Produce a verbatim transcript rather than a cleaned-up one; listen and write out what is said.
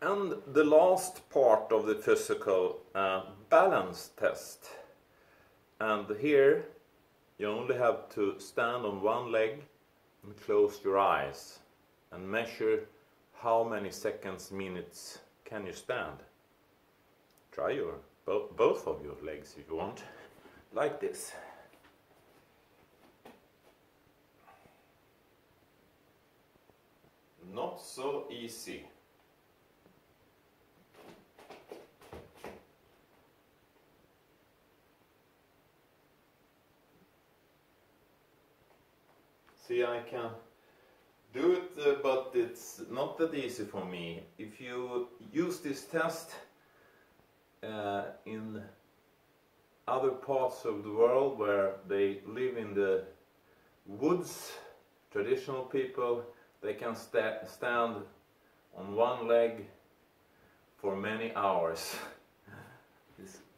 And the last part of the physical uh, balance test. And here you only have to stand on one leg and close your eyes and measure how many seconds, minutes can you stand. Try your bo both of your legs if you want, like this. Not so easy. See, I can do it, uh, but it's not that easy for me. If you use this test uh, in other parts of the world where they live in the woods, traditional people, they can sta stand on one leg for many hours. This